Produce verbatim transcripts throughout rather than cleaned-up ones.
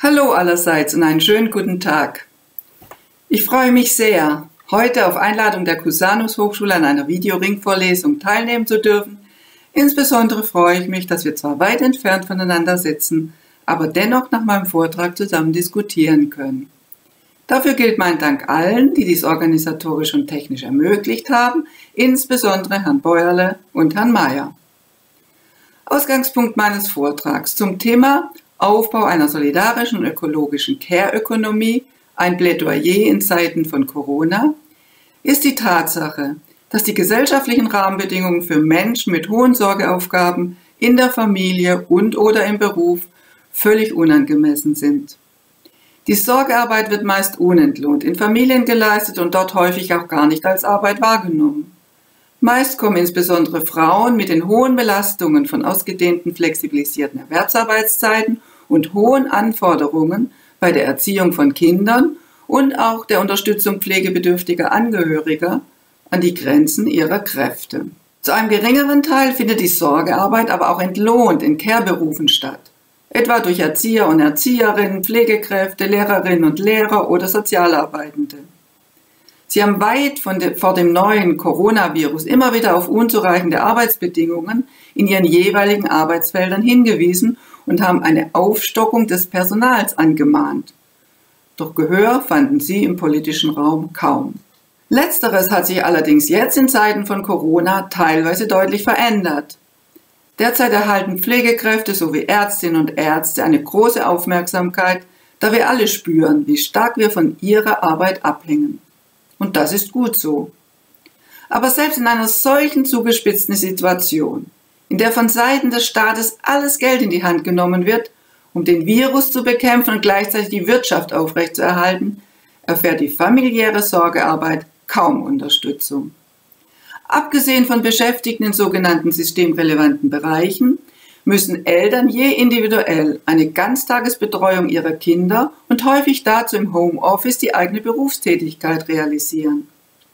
Hallo allerseits und einen schönen guten Tag. Ich freue mich sehr, heute auf Einladung der Cusanus Hochschule an einer Videoringvorlesung teilnehmen zu dürfen. Insbesondere freue ich mich, dass wir zwar weit entfernt voneinander sitzen, aber dennoch nach meinem Vortrag zusammen diskutieren können. Dafür gilt mein Dank allen, die dies organisatorisch und technisch ermöglicht haben, insbesondere Herrn Bäuerle und Herrn Mayer. Ausgangspunkt meines Vortrags zum Thema Aufbau einer solidarischen und ökologischen Care-Ökonomie, ein Plädoyer in Zeiten von Corona, ist die Tatsache, dass die gesellschaftlichen Rahmenbedingungen für Menschen mit hohen Sorgeaufgaben in der Familie und/oder im Beruf völlig unangemessen sind. Die Sorgearbeit wird meist unentlohnt in Familien geleistet und dort häufig auch gar nicht als Arbeit wahrgenommen. Meist kommen insbesondere Frauen mit den hohen Belastungen von ausgedehnten flexibilisierten Erwerbsarbeitszeiten und hohen Anforderungen bei der Erziehung von Kindern und auch der Unterstützung pflegebedürftiger Angehöriger an die Grenzen ihrer Kräfte. Zu einem geringeren Teil findet die Sorgearbeit aber auch entlohnt in Care-Berufen statt, etwa durch Erzieher und Erzieherinnen, Pflegekräfte, Lehrerinnen und Lehrer oder Sozialarbeitende. Sie haben weit von de, vor dem neuen Coronavirus immer wieder auf unzureichende Arbeitsbedingungen in ihren jeweiligen Arbeitsfeldern hingewiesen und haben eine Aufstockung des Personals angemahnt. Doch Gehör fanden sie im politischen Raum kaum. Letzteres hat sich allerdings jetzt in Zeiten von Corona teilweise deutlich verändert. Derzeit erhalten Pflegekräfte sowie Ärztinnen und Ärzte eine große Aufmerksamkeit, da wir alle spüren, wie stark wir von ihrer Arbeit abhängen. Und das ist gut so. Aber selbst in einer solchen zugespitzten Situation, in der von Seiten des Staates alles Geld in die Hand genommen wird, um den Virus zu bekämpfen und gleichzeitig die Wirtschaft aufrechtzuerhalten, erfährt die familiäre Sorgearbeit kaum Unterstützung. Abgesehen von Beschäftigten in sogenannten systemrelevanten Bereichen müssen Eltern je individuell eine Ganztagesbetreuung ihrer Kinder und häufig dazu im Homeoffice die eigene Berufstätigkeit realisieren.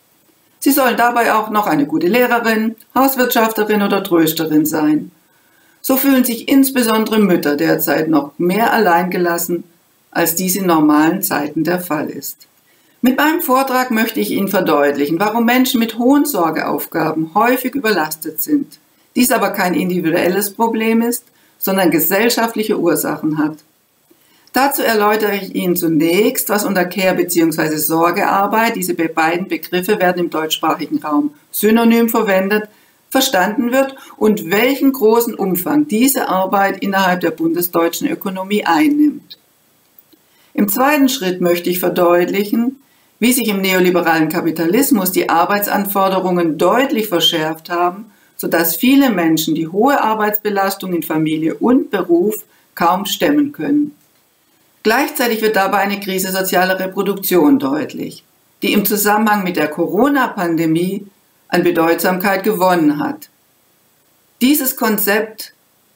Sie sollen dabei auch noch eine gute Lehrerin, Hauswirtschafterin oder Trösterin sein. So fühlen sich insbesondere Mütter derzeit noch mehr alleingelassen, als dies in normalen Zeiten der Fall ist. Mit meinem Vortrag möchte ich Ihnen verdeutlichen, warum Menschen mit hohen Sorgeaufgaben häufig überlastet sind. Dies aber kein individuelles Problem ist, sondern gesellschaftliche Ursachen hat. Dazu erläutere ich Ihnen zunächst, was unter Care bzw. Sorgearbeit, diese beiden Begriffe werden im deutschsprachigen Raum synonym verwendet, verstanden wird und welchen großen Umfang diese Arbeit innerhalb der bundesdeutschen Ökonomie einnimmt. Im zweiten Schritt möchte ich verdeutlichen, wie sich im neoliberalen Kapitalismus die Arbeitsanforderungen deutlich verschärft haben, sodass viele Menschen die hohe Arbeitsbelastung in Familie und Beruf kaum stemmen können. Gleichzeitig wird dabei eine Krise sozialer Reproduktion deutlich, die im Zusammenhang mit der Corona-Pandemie an Bedeutsamkeit gewonnen hat. Dieses Konzept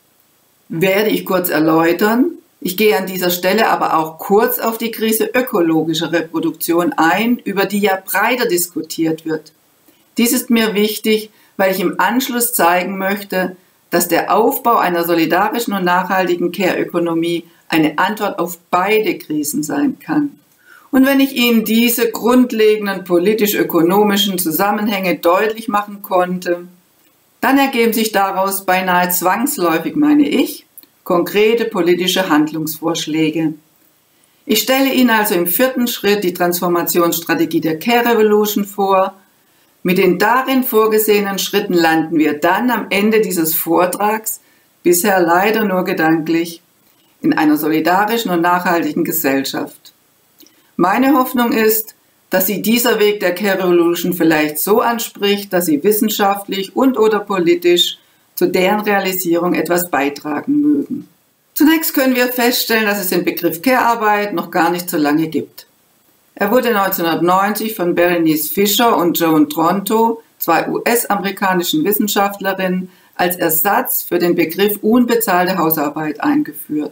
werde ich kurz erläutern. Ich gehe an dieser Stelle aber auch kurz auf die Krise ökologischer Reproduktion ein, über die ja breiter diskutiert wird. Dies ist mir wichtig, weil ich im Anschluss zeigen möchte, dass der Aufbau einer solidarischen und nachhaltigen Care-Ökonomie eine Antwort auf beide Krisen sein kann. Und wenn ich Ihnen diese grundlegenden politisch-ökonomischen Zusammenhänge deutlich machen konnte, dann ergeben sich daraus beinahe zwangsläufig, meine ich, konkrete politische Handlungsvorschläge. Ich stelle Ihnen also im vierten Schritt die Transformationsstrategie der Care Revolution vor. Mit den darin vorgesehenen Schritten landen wir dann am Ende dieses Vortrags, bisher leider nur gedanklich, in einer solidarischen und nachhaltigen Gesellschaft. Meine Hoffnung ist, dass Sie dieser Weg der Care Revolution vielleicht so anspricht, dass Sie wissenschaftlich und/oder politisch zu deren Realisierung etwas beitragen mögen. Zunächst können wir feststellen, dass es den Begriff Care-Arbeit noch gar nicht so lange gibt. Er wurde neunzehnhundertneunzig von Berenice Fisher und Joan Tronto, zwei U S-amerikanischen Wissenschaftlerinnen, als Ersatz für den Begriff unbezahlte Hausarbeit eingeführt.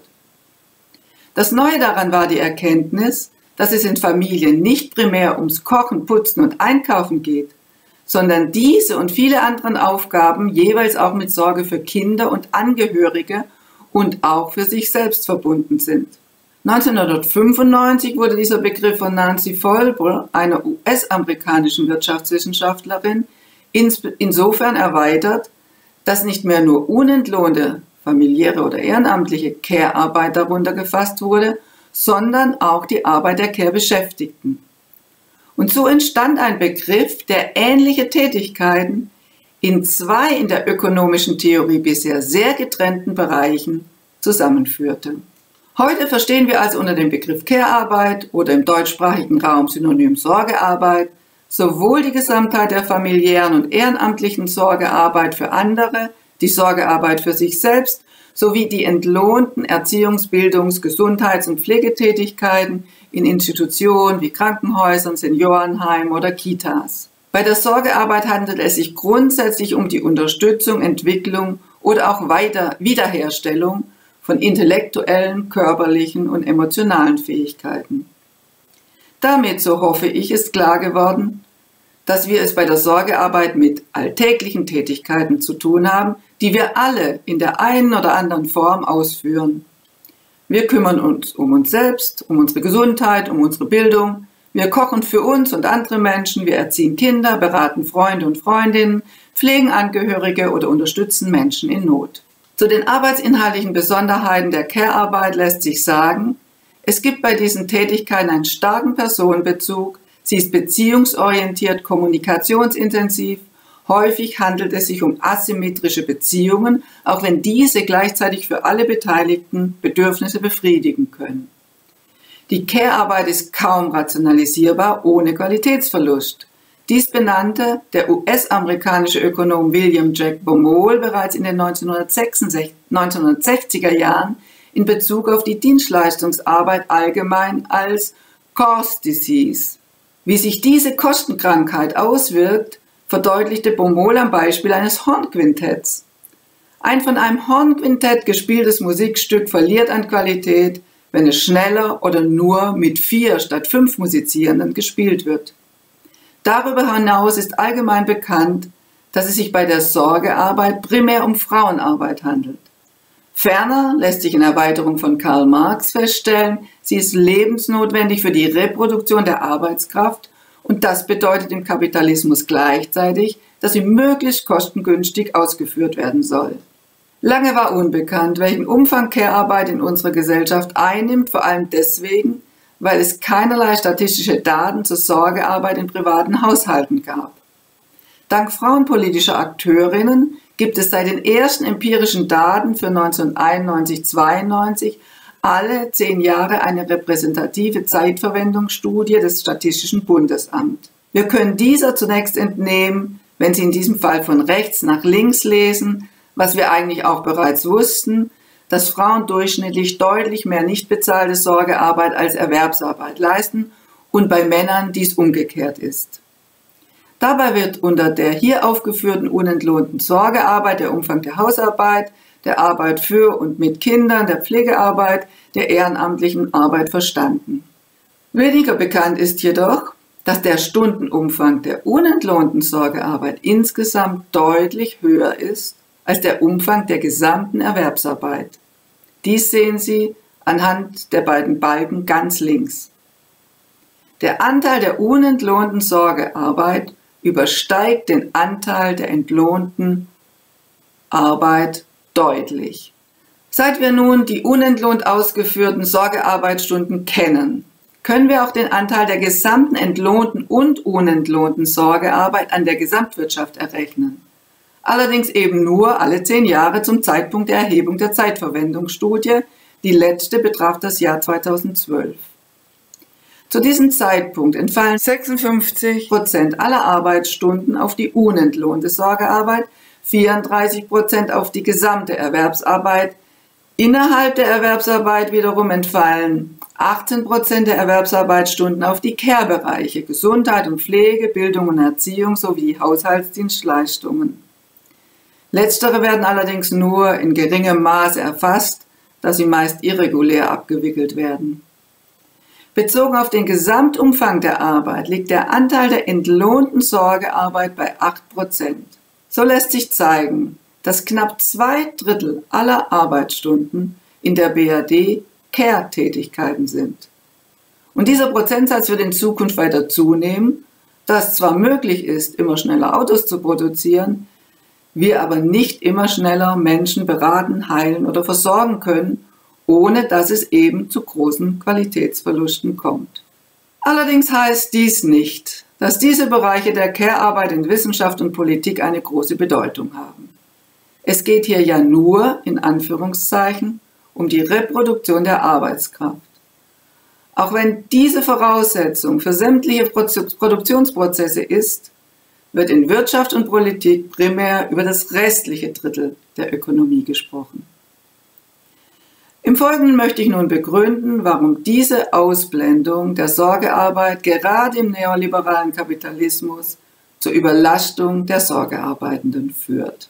Das Neue daran war die Erkenntnis, dass es in Familien nicht primär ums Kochen, Putzen und Einkaufen geht, sondern diese und viele anderen Aufgaben jeweils auch mit Sorge für Kinder und Angehörige und auch für sich selbst verbunden sind. neunzehnhundertfünfundneunzig wurde dieser Begriff von Nancy Folbre, einer U S-amerikanischen Wirtschaftswissenschaftlerin, insofern erweitert, dass nicht mehr nur unentlohnte familiäre oder ehrenamtliche Care-Arbeit darunter gefasst wurde, sondern auch die Arbeit der Care-Beschäftigten. Und so entstand ein Begriff, der ähnliche Tätigkeiten in zwei in der ökonomischen Theorie bisher sehr getrennten Bereichen zusammenführte. Heute verstehen wir also unter dem Begriff Care-Arbeit oder im deutschsprachigen Raum synonym Sorgearbeit sowohl die Gesamtheit der familiären und ehrenamtlichen Sorgearbeit für andere, die Sorgearbeit für sich selbst, sowie die entlohnten Erziehungs-, Bildungs-, Gesundheits- und Pflegetätigkeiten in Institutionen wie Krankenhäusern, Seniorenheimen oder Kitas. Bei der Sorgearbeit handelt es sich grundsätzlich um die Unterstützung, Entwicklung oder auch Weiter- Wiederherstellung von intellektuellen, körperlichen und emotionalen Fähigkeiten. Damit, so hoffe ich, ist klar geworden, dass wir es bei der Sorgearbeit mit alltäglichen Tätigkeiten zu tun haben, die wir alle in der einen oder anderen Form ausführen. Wir kümmern uns um uns selbst, um unsere Gesundheit, um unsere Bildung. Wir kochen für uns und andere Menschen, wir erziehen Kinder, beraten Freunde und Freundinnen, pflegen Angehörige oder unterstützen Menschen in Not. Zu den arbeitsinhaltlichen Besonderheiten der Care-Arbeit lässt sich sagen, es gibt bei diesen Tätigkeiten einen starken Personenbezug, sie ist beziehungsorientiert, kommunikationsintensiv, häufig handelt es sich um asymmetrische Beziehungen, auch wenn diese gleichzeitig für alle Beteiligten Bedürfnisse befriedigen können. Die Care-Arbeit ist kaum rationalisierbar ohne Qualitätsverlust. Dies benannte der U S-amerikanische Ökonom William Jack Baumol bereits in den neunzehnhundertsechziger Jahren in Bezug auf die Dienstleistungsarbeit allgemein als Cost Disease. Wie sich diese Kostenkrankheit auswirkt, verdeutlichte Baumol am Beispiel eines Hornquintetts. Ein von einem Hornquintett gespieltes Musikstück verliert an Qualität, wenn es schneller oder nur mit vier statt fünf Musizierenden gespielt wird. Darüber hinaus ist allgemein bekannt, dass es sich bei der Sorgearbeit primär um Frauenarbeit handelt. Ferner lässt sich in Erweiterung von Karl Marx feststellen, sie ist lebensnotwendig für die Reproduktion der Arbeitskraft und das bedeutet im Kapitalismus gleichzeitig, dass sie möglichst kostengünstig ausgeführt werden soll. Lange war unbekannt, welchen Umfang Care-Arbeit in unserer Gesellschaft einnimmt, vor allem deswegen, weil es keinerlei statistische Daten zur Sorgearbeit in privaten Haushalten gab. Dank frauenpolitischer Akteurinnen gibt es seit den ersten empirischen Daten für neunzehnhunderteinundneunzig zweiundneunzig alle zehn Jahre eine repräsentative Zeitverwendungsstudie des Statistischen Bundesamts. Wir können dieser zunächst entnehmen, wenn Sie in diesem Fall von rechts nach links lesen, was wir eigentlich auch bereits wussten, dass Frauen durchschnittlich deutlich mehr nicht bezahlte Sorgearbeit als Erwerbsarbeit leisten und bei Männern dies umgekehrt ist. Dabei wird unter der hier aufgeführten unentlohnten Sorgearbeit der Umfang der Hausarbeit, der Arbeit für und mit Kindern, der Pflegearbeit, der ehrenamtlichen Arbeit verstanden. Weniger bekannt ist jedoch, dass der Stundenumfang der unentlohnten Sorgearbeit insgesamt deutlich höher ist als der Umfang der gesamten Erwerbsarbeit. Dies sehen Sie anhand der beiden Balken ganz links. Der Anteil der unentlohnten Sorgearbeit übersteigt den Anteil der entlohnten Arbeit deutlich. Seit wir nun die unentlohnt ausgeführten Sorgearbeitsstunden kennen, können wir auch den Anteil der gesamten entlohnten und unentlohnten Sorgearbeit an der Gesamtwirtschaft errechnen. Allerdings eben nur alle zehn Jahre zum Zeitpunkt der Erhebung der Zeitverwendungsstudie. Die letzte betraf das Jahr zweitausendzwölf. Zu diesem Zeitpunkt entfallen sechsundfünfzig Prozent aller Arbeitsstunden auf die unentlohnte Sorgearbeit, vierunddreißig Prozent auf die gesamte Erwerbsarbeit. Innerhalb der Erwerbsarbeit wiederum entfallen achtzehn Prozent der Erwerbsarbeitsstunden auf die Care-Bereiche, Gesundheit und Pflege, Bildung und Erziehung sowie Haushaltsdienstleistungen. Letztere werden allerdings nur in geringem Maße erfasst, da sie meist irregulär abgewickelt werden. Bezogen auf den Gesamtumfang der Arbeit liegt der Anteil der entlohnten Sorgearbeit bei acht Prozent. So lässt sich zeigen, dass knapp zwei Drittel aller Arbeitsstunden in der B R D Care-Tätigkeiten sind. Und dieser Prozentsatz wird in Zukunft weiter zunehmen, da es zwar möglich ist, immer schneller Autos zu produzieren, wir aber nicht immer schneller Menschen beraten, heilen oder versorgen können, ohne dass es eben zu großen Qualitätsverlusten kommt. Allerdings heißt dies nicht, dass diese Bereiche der Care-Arbeit in Wissenschaft und Politik eine große Bedeutung haben. Es geht hier ja nur, in Anführungszeichen, um die Reproduktion der Arbeitskraft. Auch wenn diese Voraussetzung für sämtliche Produktionsprozesse ist, wird in Wirtschaft und Politik primär über das restliche Drittel der Ökonomie gesprochen. Im Folgenden möchte ich nun begründen, warum diese Ausblendung der Sorgearbeit gerade im neoliberalen Kapitalismus zur Überlastung der Sorgearbeitenden führt.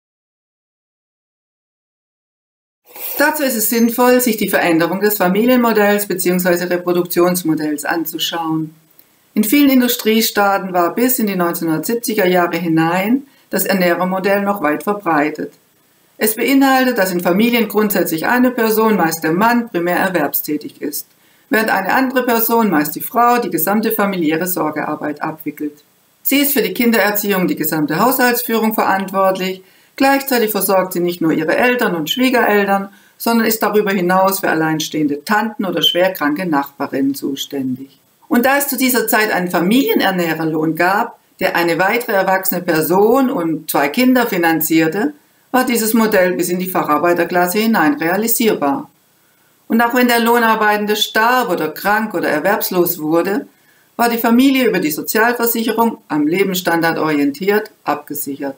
Dazu ist es sinnvoll, sich die Veränderung des Familienmodells bzw. Reproduktionsmodells anzuschauen. In vielen Industriestaaten war bis in die neunzehnhundertsiebziger Jahre hinein das Ernährermodell noch weit verbreitet. Es beinhaltet, dass in Familien grundsätzlich eine Person, meist der Mann, primär erwerbstätig ist, während eine andere Person, meist die Frau, die gesamte familiäre Sorgearbeit abwickelt. Sie ist für die Kindererziehung, die gesamte Haushaltsführung verantwortlich, gleichzeitig versorgt sie nicht nur ihre Eltern und Schwiegereltern, sondern ist darüber hinaus für alleinstehende Tanten oder schwerkranke Nachbarinnen zuständig. Und da es zu dieser Zeit einen Familienernährerlohn gab, der eine weitere erwachsene Person und zwei Kinder finanzierte, war dieses Modell bis in die Facharbeiterklasse hinein realisierbar. Und auch wenn der Lohnarbeitende starb oder krank oder erwerbslos wurde, war die Familie über die Sozialversicherung am Lebensstandard orientiert abgesichert.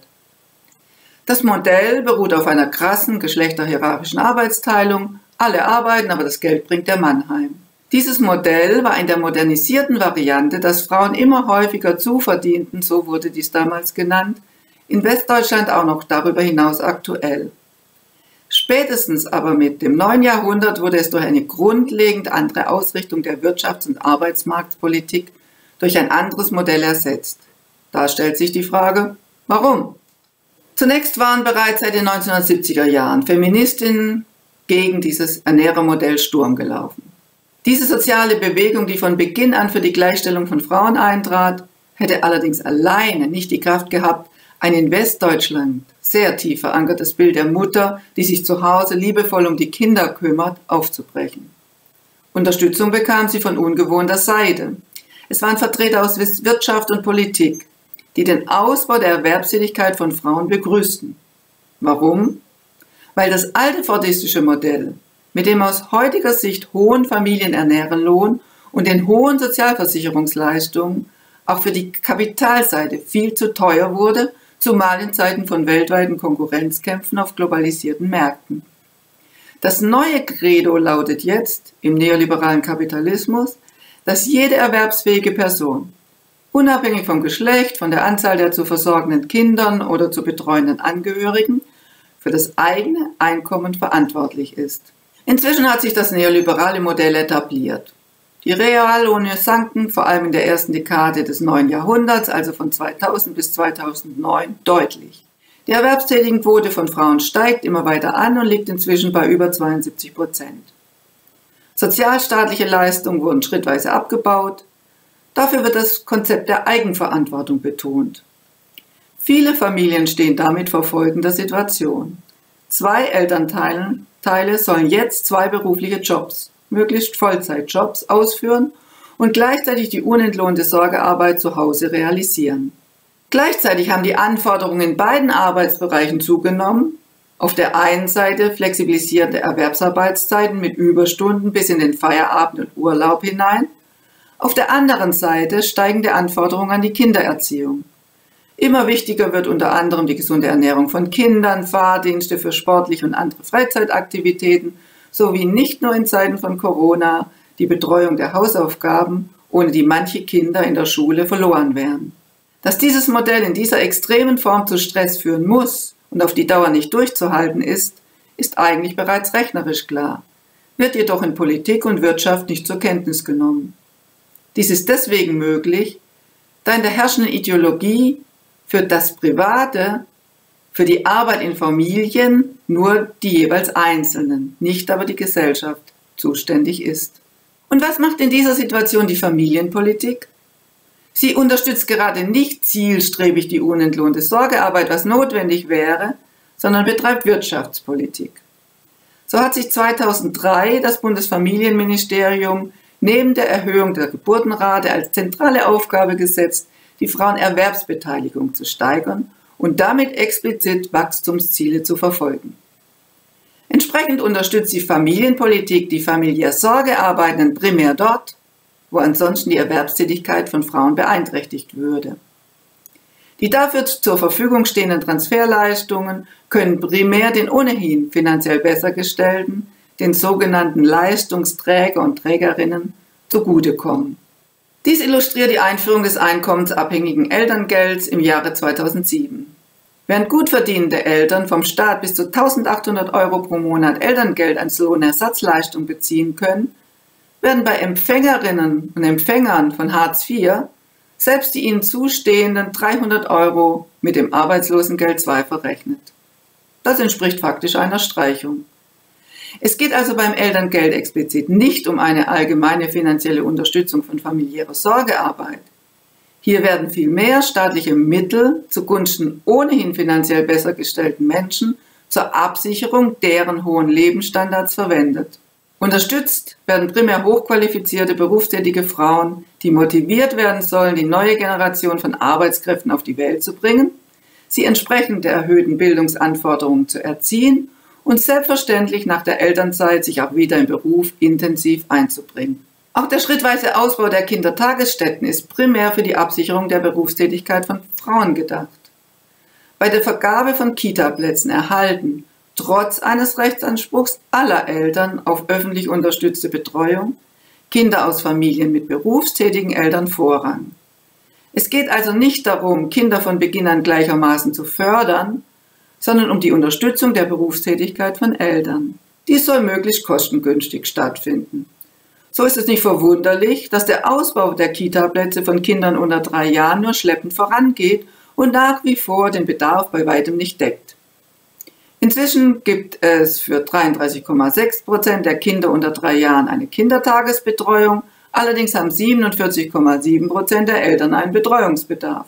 Das Modell beruht auf einer krassen geschlechterhierarchischen Arbeitsteilung. Alle arbeiten, aber das Geld bringt der Mann heim. Dieses Modell war in der modernisierten Variante, dass Frauen immer häufiger zuverdienten, so wurde dies damals genannt, in Westdeutschland auch noch darüber hinaus aktuell. Spätestens aber mit dem neuen Jahrhundert wurde es durch eine grundlegend andere Ausrichtung der Wirtschafts- und Arbeitsmarktpolitik durch ein anderes Modell ersetzt. Da stellt sich die Frage, warum? Zunächst waren bereits seit den neunzehnhundertsiebziger Jahren Feministinnen gegen dieses Ernährermodell Sturm gelaufen. Diese soziale Bewegung, die von Beginn an für die Gleichstellung von Frauen eintrat, hätte allerdings alleine nicht die Kraft gehabt, ein in Westdeutschland sehr tief verankertes Bild der Mutter, die sich zu Hause liebevoll um die Kinder kümmert, aufzubrechen. Unterstützung bekam sie von ungewohnter Seite. Es waren Vertreter aus Wirtschaft und Politik, die den Ausbau der Erwerbstätigkeit von Frauen begrüßten. Warum? Weil das alte fordistische Modell mit dem aus heutiger Sicht hohen Familienernährerlohn und den hohen Sozialversicherungsleistungen auch für die Kapitalseite viel zu teuer wurde, zumal in Zeiten von weltweiten Konkurrenzkämpfen auf globalisierten Märkten. Das neue Credo lautet jetzt im neoliberalen Kapitalismus, dass jede erwerbsfähige Person, unabhängig vom Geschlecht, von der Anzahl der zu versorgenden Kindern oder zu betreuenden Angehörigen, für das eigene Einkommen verantwortlich ist. Inzwischen hat sich das neoliberale Modell etabliert. Die Reallöhne sanken vor allem in der ersten Dekade des neuen Jahrhunderts, also von zweitausend bis zweitausendneun, deutlich. Die Erwerbstätigenquote von Frauen steigt immer weiter an und liegt inzwischen bei über zweiundsiebzig Prozent. Sozialstaatliche Leistungen wurden schrittweise abgebaut. Dafür wird das Konzept der Eigenverantwortung betont. Viele Familien stehen damit vor folgender Situation. Zwei Elternteile Teile sollen jetzt zwei berufliche Jobs, möglichst Vollzeitjobs, ausführen und gleichzeitig die unentlohnte Sorgearbeit zu Hause realisieren. Gleichzeitig haben die Anforderungen in beiden Arbeitsbereichen zugenommen. Auf der einen Seite flexibilisierte Erwerbsarbeitszeiten mit Überstunden bis in den Feierabend und Urlaub hinein. Auf der anderen Seite steigende Anforderungen an die Kindererziehung. Immer wichtiger wird unter anderem die gesunde Ernährung von Kindern, Fahrdienste für sportliche und andere Freizeitaktivitäten sowie nicht nur in Zeiten von Corona die Betreuung der Hausaufgaben, ohne die manche Kinder in der Schule verloren wären. Dass dieses Modell in dieser extremen Form zu Stress führen muss und auf die Dauer nicht durchzuhalten ist, ist eigentlich bereits rechnerisch klar, wird jedoch in Politik und Wirtschaft nicht zur Kenntnis genommen. Dies ist deswegen möglich, da in der herrschenden Ideologie für das Private, für die Arbeit in Familien nur die jeweils Einzelnen, nicht aber die Gesellschaft zuständig ist. Und was macht in dieser Situation die Familienpolitik? Sie unterstützt gerade nicht zielstrebig die unentlohnte Sorgearbeit, was notwendig wäre, sondern betreibt Wirtschaftspolitik. So hat sich zweitausenddrei das Bundesfamilienministerium neben der Erhöhung der Geburtenrate als zentrale Aufgabe gesetzt, die Frauenerwerbsbeteiligung zu steigern und damit explizit Wachstumsziele zu verfolgen. Entsprechend unterstützt die Familienpolitik die familiär Sorgearbeitenden primär dort, wo ansonsten die Erwerbstätigkeit von Frauen beeinträchtigt würde. Die dafür zur Verfügung stehenden Transferleistungen können primär den ohnehin finanziell Bessergestellten, den sogenannten Leistungsträger und Trägerinnen, zugutekommen. Dies illustriert die Einführung des einkommensabhängigen Elterngelds im Jahre zweitausendsieben. Während gut verdienende Eltern vom Staat bis zu eintausendachthundert Euro pro Monat Elterngeld als Lohnersatzleistung beziehen können, werden bei Empfängerinnen und Empfängern von Hartz vier selbst die ihnen zustehenden dreihundert Euro mit dem Arbeitslosengeld zwei verrechnet. Das entspricht faktisch einer Streichung. Es geht also beim Elterngeld explizit nicht um eine allgemeine finanzielle Unterstützung von familiärer Sorgearbeit. Hier werden vielmehr staatliche Mittel zugunsten ohnehin finanziell besser gestellten Menschen zur Absicherung deren hohen Lebensstandards verwendet. Unterstützt werden primär hochqualifizierte berufstätige Frauen, die motiviert werden sollen, die neue Generation von Arbeitskräften auf die Welt zu bringen, sie entsprechend der erhöhten Bildungsanforderungen zu erziehen und selbstverständlich nach der Elternzeit sich auch wieder im Beruf intensiv einzubringen. Auch der schrittweise Ausbau der Kindertagesstätten ist primär für die Absicherung der Berufstätigkeit von Frauen gedacht. Bei der Vergabe von Kitaplätzen erhalten trotz eines Rechtsanspruchs aller Eltern auf öffentlich unterstützte Betreuung Kinder aus Familien mit berufstätigen Eltern Vorrang. Es geht also nicht darum, Kinder von Beginn an gleichermaßen zu fördern, sondern um die Unterstützung der Berufstätigkeit von Eltern. Dies soll möglichst kostengünstig stattfinden. So ist es nicht verwunderlich, dass der Ausbau der Kitaplätze von Kindern unter drei Jahren nur schleppend vorangeht und nach wie vor den Bedarf bei weitem nicht deckt. Inzwischen gibt es für dreiunddreißig Komma sechs Prozent der Kinder unter drei Jahren eine Kindertagesbetreuung, allerdings haben siebenundvierzig Komma sieben Prozent der Eltern einen Betreuungsbedarf.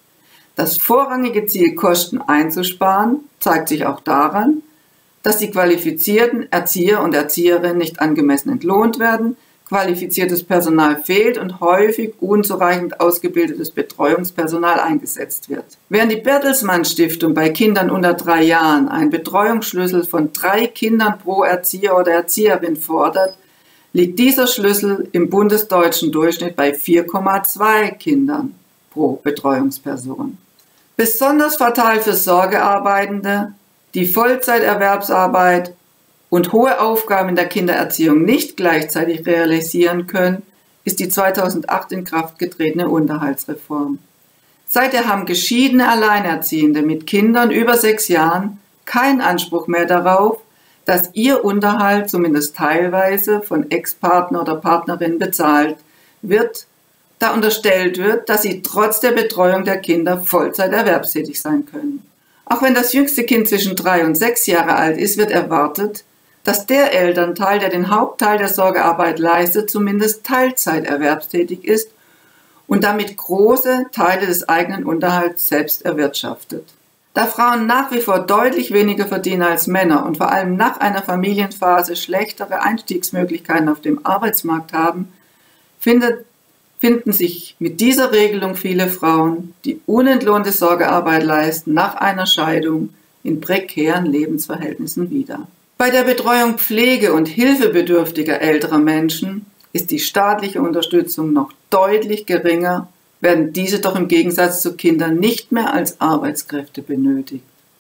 Das vorrangige Ziel, Kosten einzusparen, zeigt sich auch daran, dass die qualifizierten Erzieher und Erzieherinnen nicht angemessen entlohnt werden, qualifiziertes Personal fehlt und häufig unzureichend ausgebildetes Betreuungspersonal eingesetzt wird. Während die Bertelsmann Stiftung bei Kindern unter drei Jahren einen Betreuungsschlüssel von drei Kindern pro Erzieher oder Erzieherin fordert, liegt dieser Schlüssel im bundesdeutschen Durchschnitt bei vier Komma zwei Kindern pro Betreuungsperson. Besonders fatal für Sorgearbeitende, die Vollzeiterwerbsarbeit und hohe Aufgaben in der Kindererziehung nicht gleichzeitig realisieren können, ist die zweitausendacht in Kraft getretene Unterhaltsreform. Seither haben geschiedene Alleinerziehende mit Kindern über sechs Jahren keinen Anspruch mehr darauf, dass ihr Unterhalt zumindest teilweise von Ex-Partner oder Partnerin bezahlt wird, da unterstellt wird, dass sie trotz der Betreuung der Kinder Vollzeit erwerbstätig sein können. Auch wenn das jüngste Kind zwischen drei und sechs Jahre alt ist, wird erwartet, dass der Elternteil, der den Hauptteil der Sorgearbeit leistet, zumindest Teilzeit erwerbstätig ist und damit große Teile des eigenen Unterhalts selbst erwirtschaftet. Da Frauen nach wie vor deutlich weniger verdienen als Männer und vor allem nach einer Familienphase schlechtere Einstiegsmöglichkeiten auf dem Arbeitsmarkt haben, findet, finden sich mit dieser Regelung viele Frauen, die unentlohnte Sorgearbeit leisten, nach einer Scheidung in prekären Lebensverhältnissen wieder. Bei der Betreuung pflege- und hilfebedürftiger älterer Menschen ist die staatliche Unterstützung noch deutlich geringer, werden diese doch im Gegensatz zu Kindern nicht mehr als Arbeitskräfte benötigt.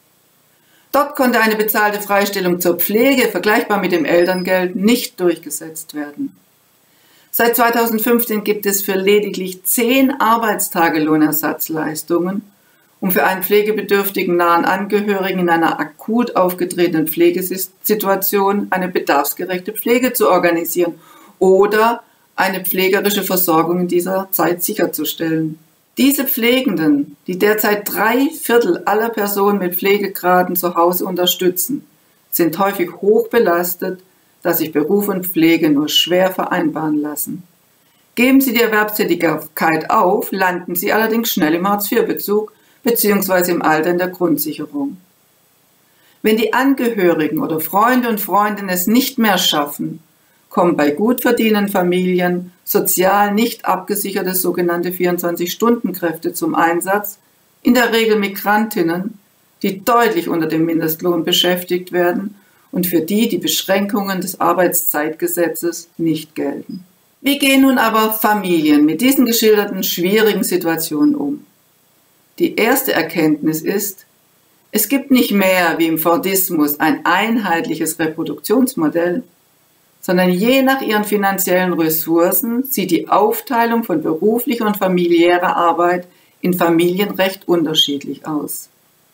Dort konnte eine bezahlte Freistellung zur Pflege, vergleichbar mit dem Elterngeld, nicht durchgesetzt werden. Seit zweitausendfünfzehn gibt es für lediglich zehn Arbeitstage Lohnersatzleistungen, um für einen pflegebedürftigen nahen Angehörigen in einer akut aufgetretenen Pflegesituation eine bedarfsgerechte Pflege zu organisieren oder eine pflegerische Versorgung in dieser Zeit sicherzustellen. Diese Pflegenden, die derzeit drei Viertel aller Personen mit Pflegegraden zu Hause unterstützen, sind häufig hoch belastet, dass sich Beruf und Pflege nur schwer vereinbaren lassen. Geben Sie die Erwerbstätigkeit auf, landen Sie allerdings schnell im Hartz vier Bezug bzw. im Alter in der Grundsicherung. Wenn die Angehörigen oder Freunde und Freundinnen es nicht mehr schaffen, kommen bei gut verdienenden Familien sozial nicht abgesicherte sogenannte vierundzwanzig-Stunden-Kräfte zum Einsatz, in der Regel Migrantinnen, die deutlich unter dem Mindestlohn beschäftigt werden und für die die Beschränkungen des Arbeitszeitgesetzes nicht gelten. Wie gehen nun aber Familien mit diesen geschilderten schwierigen Situationen um? Die erste Erkenntnis ist, es gibt nicht mehr wie im Fordismus ein einheitliches Reproduktionsmodell, sondern je nach ihren finanziellen Ressourcen sieht die Aufteilung von beruflicher und familiärer Arbeit in Familien recht unterschiedlich aus.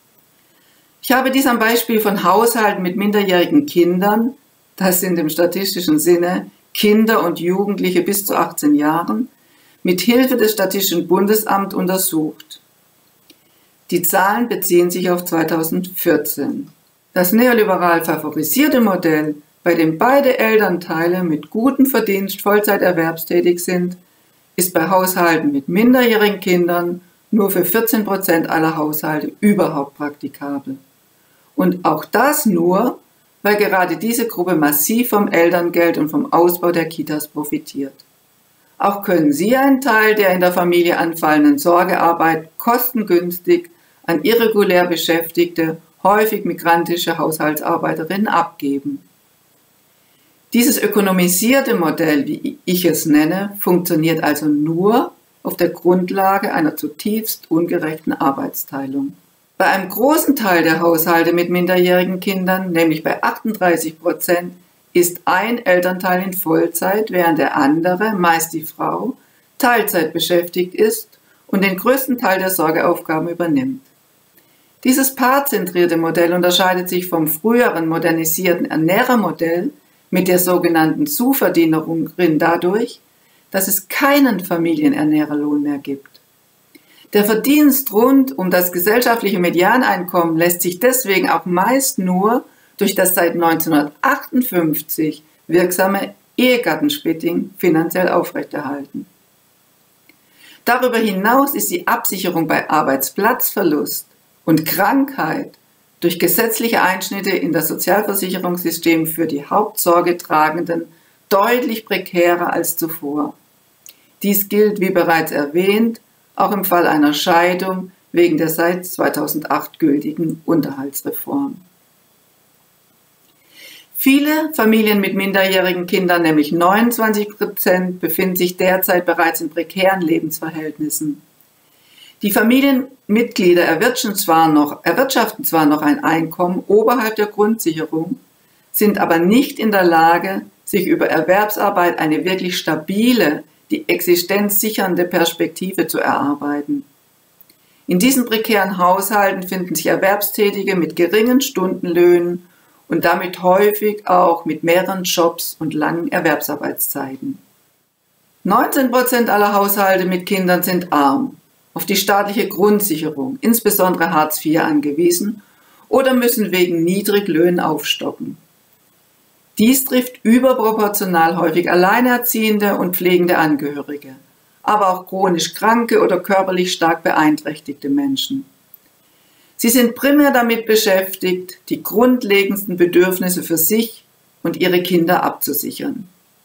Ich habe dies am Beispiel von Haushalten mit minderjährigen Kindern, das sind im statistischen Sinne Kinder und Jugendliche bis zu achtzehn Jahren, mit Hilfe des Statistischen Bundesamts untersucht. Die Zahlen beziehen sich auf zweitausendvierzehn. Das neoliberal favorisierte Modell, bei dem beide Elternteile mit gutem Verdienst Vollzeit erwerbstätig sind, ist bei Haushalten mit minderjährigen Kindern nur für vierzehn Prozent aller Haushalte überhaupt praktikabel. Und auch das nur, weil gerade diese Gruppe massiv vom Elterngeld und vom Ausbau der Kitas profitiert. Auch können Sie einen Teil der in der Familie anfallenden Sorgearbeit kostengünstig an irregulär beschäftigte, häufig migrantische Haushaltsarbeiterinnen abgeben. Dieses ökonomisierte Modell, wie ich es nenne, funktioniert also nur auf der Grundlage einer zutiefst ungerechten Arbeitsteilung. Bei einem großen Teil der Haushalte mit minderjährigen Kindern, nämlich bei achtunddreißig Prozent, ist ein Elternteil in Vollzeit, während der andere, meist die Frau, Teilzeit beschäftigt ist und den größten Teil der Sorgeaufgaben übernimmt. Dieses paarzentrierte Modell unterscheidet sich vom früheren modernisierten Ernährermodell mit der sogenannten Zuverdienerin dadurch, dass es keinen Familienernährerlohn mehr gibt. Der Verdienst rund um das gesellschaftliche Medianeinkommen lässt sich deswegen auch meist nur durch das seit neunzehnhundertachtundfünfzig wirksame Ehegattensplitting finanziell aufrechterhalten. Darüber hinaus ist die Absicherung bei Arbeitsplatzverlust und Krankheit durch gesetzliche Einschnitte in das Sozialversicherungssystem für die Hauptsorgetragenden deutlich prekärer als zuvor. Dies gilt, wie bereits erwähnt, auch im Fall einer Scheidung wegen der seit zweitausendacht gültigen Unterhaltsreform. Viele Familien mit minderjährigen Kindern, nämlich neunundzwanzig Prozent, befinden sich derzeit bereits in prekären Lebensverhältnissen. Die Familienmitglieder erwirtschaften zwar noch, erwirtschaften zwar noch ein Einkommen oberhalb der Grundsicherung, sind aber nicht in der Lage, sich über Erwerbsarbeit eine wirklich stabile, die Existenz sichernde Perspektive zu erarbeiten. In diesen prekären Haushalten finden sich Erwerbstätige mit geringen Stundenlöhnen und damit häufig auch mit mehreren Jobs und langen Erwerbsarbeitszeiten. neunzehn Prozent aller Haushalte mit Kindern sind arm, auf die staatliche Grundsicherung, insbesondere Hartz vier, angewiesen oder müssen wegen Niedriglöhnen aufstocken. Dies trifft überproportional häufig alleinerziehende und pflegende Angehörige, aber auch chronisch kranke oder körperlich stark beeinträchtigte Menschen. Sie sind primär damit beschäftigt, die grundlegendsten Bedürfnisse für sich und ihre Kinder abzusichern.